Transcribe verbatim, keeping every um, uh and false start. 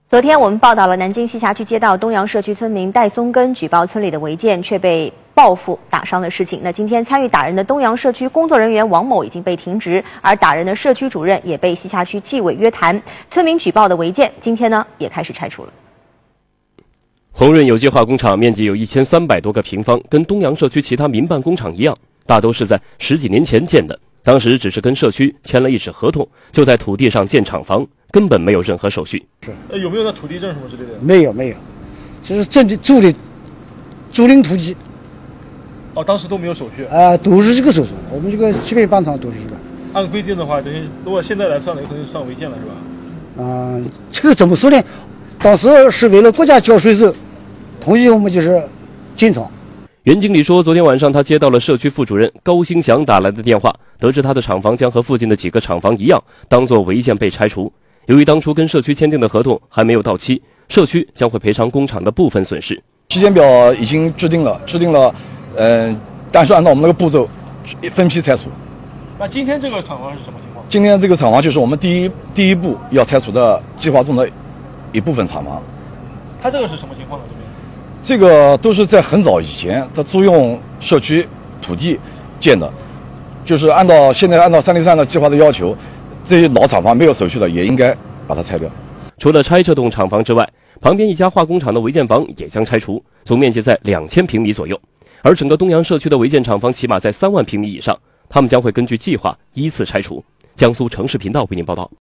昨天我们报道了南京西峡区街道东阳社区村民戴松根举报村里的违建却被报复打伤的事情。那今天参与打人的东阳社区工作人员王某已经被停职，而打人的社区主任也被西峡区纪委约谈。村民举报的违建今天呢也开始拆除了。 鸿润有机化工厂面积有一千三百多个平方，跟东阳社区其他民办工厂一样，大都是在十几年前建的。当时只是跟社区签了一纸合同，就在土地上建厂房。 根本没有任何手续， 是呃有没有那土地证什么之类的？ 没有没有，这是真的租的租赁土地。 哦，当时都没有手续。 啊、呃，都是这个手续，我们这个基本办厂都是这个。 按规定的话，等于如果现在来算的，可能算违建了，是吧？ 嗯、呃，这个怎么说呢？当时是为了国家交税时，同意我们就是进厂。 袁经理说，昨天晚上他接到了社区副主任高兴祥打来的电话，得知他的厂房将和附近的几个厂房一样，当作违建被拆除。由于当初跟社区签订的合同还没有到期，社区将会赔偿工厂的部分损失。 时间表已经制定了，制定了，嗯、呃，但是按照我们那个步骤，分批拆除。 那今天这个厂房是什么情况？ 今天这个厂房就是我们第一第一步要拆除的计划中的一部分厂房。 它这个是什么情况呢？这边？ 这个都是在很早以前，他租用社区土地建的，就是按照现在按照三零三的计划的要求，这些老厂房没有手续的也应该把它拆掉。 除了拆这栋厂房之外，旁边一家化工厂的违建房也将拆除，总面积在两千平米左右。而整个东阳社区的违建厂房起码在三万平米以上，他们将会根据计划依次拆除。江苏城市频道为您报道。